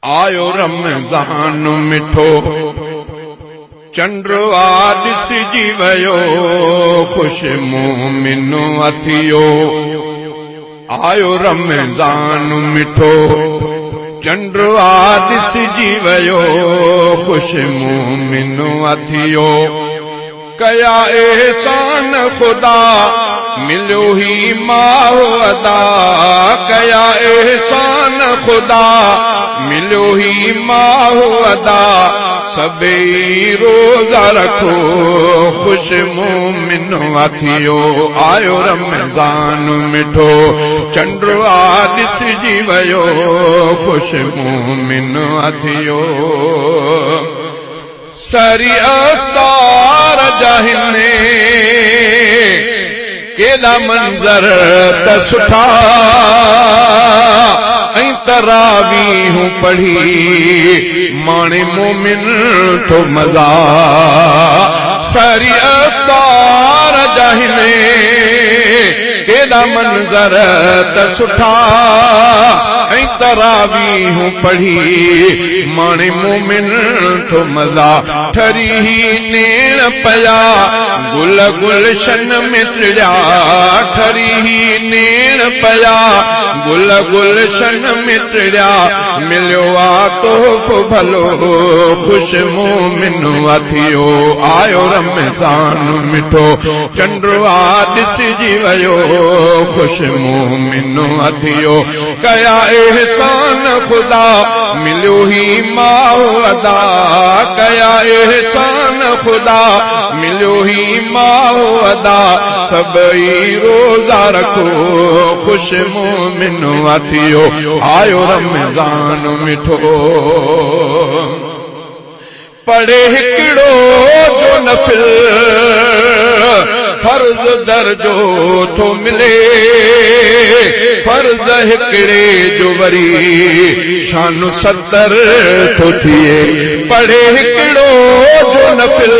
आयो रमज़ान मिठो चंड्र ॾिसजी वयो खुश मोमिन अथियो। आयो रमज़ान मिठो चंड्र ॾिसजी वयो खुश मोमिन अथियो। कया एहसान खुदा मिलो ही माहो अदा। कया एहसान खुदा मिलो ही माहो अदा। सबई रोजा रखो खुश मोमिन अथियो। आयो रमज़ान मिठो चंड्र ॾिसजी वयो खुश मोमिन अथियो। सरी अफ्तार जहिने केॾा मंज़र त सुठा ऐं तरावीहूं पढ़ी माणे मोमिन तो मज़ा। सरी अफ्तार जहिने केॾा मंज़र त सुठा ऐं तरावीहूं पढ़ी माणे मोमिन तो मज़ा। ठरी नेण पया गुल गुलशन में टिड़िया। ठरी नेण पया गुल गुलशन में टिड़िया। मिलियो आ तोहफ़ भलो खुश मोमिन अथियो। आयो रमज़ान मिठो चंड्र ॾिसजी वयो खुश मोमिन अथियो। कया एहसान खुदा मिलियो ही माहो अदा। कया एहसान खुदा मिलियो ही माहो अदा। सबई रोजा रखो खुश मोमिन अथियो। आयो रमज़ान मिठो पढ़े हिकिड़ो जो नफिल फर्ज दर्जो थो मिले। फर्ज हिकिड़े जो वरी शान 70 थो थिए। पढ़े हिकिड़ो जो नफिल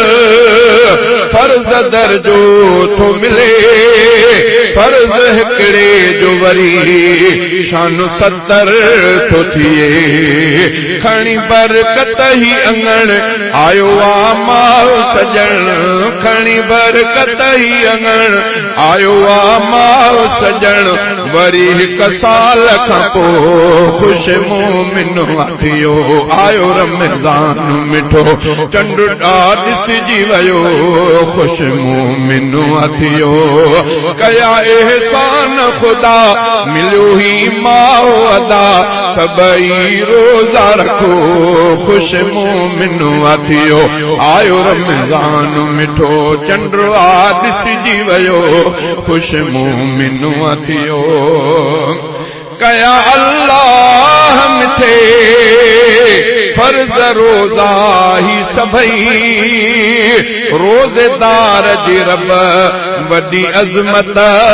फर्ज दर्जो थो मिले। फर्ज हिकिड़े जो वरी शान 70 थो थिए। खणी बरकत ही अंगण आयो आ माउ सजण। खणी बरकत ही अंगण आयो आ माउ सजण। वरी हिक साल खां पोइ खुश मोमिन अथियो। आयो रमज़ान मिठो चंड्र ॾिसजी वयो खुश मोमिन अथियो। कया एहसान खुदा मिलियो ही माहो अदा। सबई रोजा रखो खुश मोमिन अथियो। आयो रमज़ान मिठो चंड्र ॾिसजी वयो खुश मोमिन अथियो। कया अल्लाह मिथे फर्ज रोजा ही सभई। रोज़ेदार जी रब वॾी अज़मत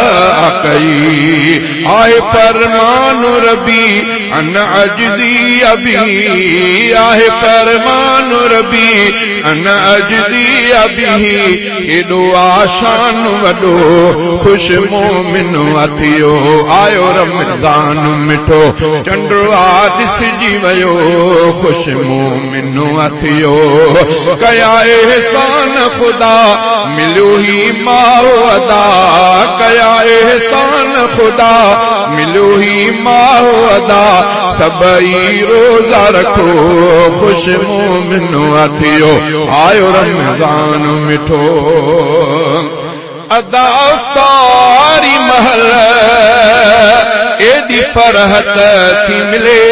कई। आहे फरमान रबी अन अजदी अबी। आहे फरमान रबी अन अजदी अबी। एॾो आशान वॾो खुश मोमिन अथियो। आयो रमज़ान मिठो चंड्र ॾिसजी वयो खुश मोमिन अथियो। कया एहसान खुदा मिलियो ही माहो अदा। कया एहसान खुदा मिलियो ही माहो अदा। सबई रोजा रखो खुश मोमिन अथियो। आयो रमज़ान मिठो अदा अफ्तारी महल एडी फरहत थी मिले।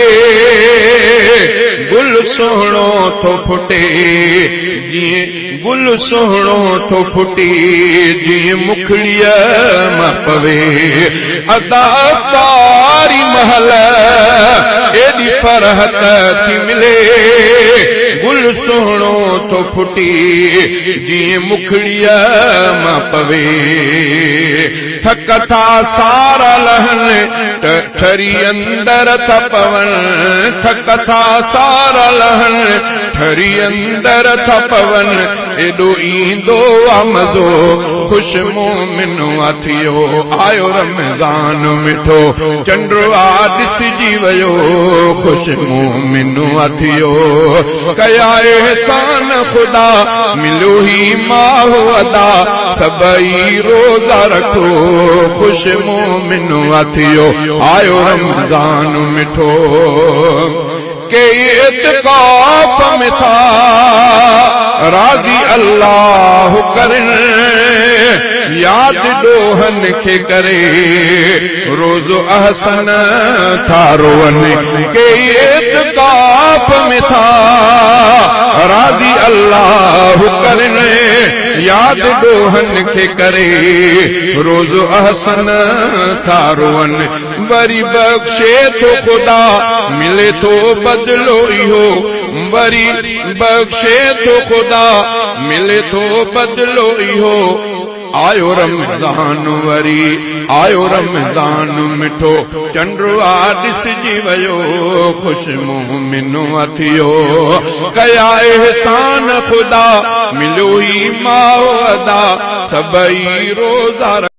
गुल सोहणो थो फुटे जीअं गुल सोहणो थो फुटे जीअं मुखड़ीअ मां पवे। अदा अफ्तारी महल एडी फरहत थी मिले। गुल सोहणो थो फुटे जीअं मुखड़ीअ मां पवे। थक था सारा लहन ठरी अंदर था पवन। थक था सारा लहन ठरी अंदर था पवन एडो ईंदो आ मज़ो खुश मोमिन थियो आयो रमज़ान मिठो चंडो आ ॾिसजी वियो खुश मोमिन थियो कया एहसान खुदा मिलो ही माहो अदा सबई रोज़ा रखो खुश मोमिन थियो आयो रमज़ान मिठो के इत्काफ में था राज़ी अल्लाह करन याद डोहन के करे रोज़ अहसन था रोवन के इत्काफ में था राज़ी अल्लाह करन याद डोहन के करे रोज़ अहसन था रोवन वरी बख्शे तो खुदा मिले तो बदलो इहो वरी बख्शे तो खुदा मिले तो बदलो इहो आयो रमज़ान वरी आयो रमज़ान मिठो चंडो आ ॾिसजी वियो खुश मोमिन थियो कया एहसान खुदा मिलो ही माओ अदा सबई रोज़ा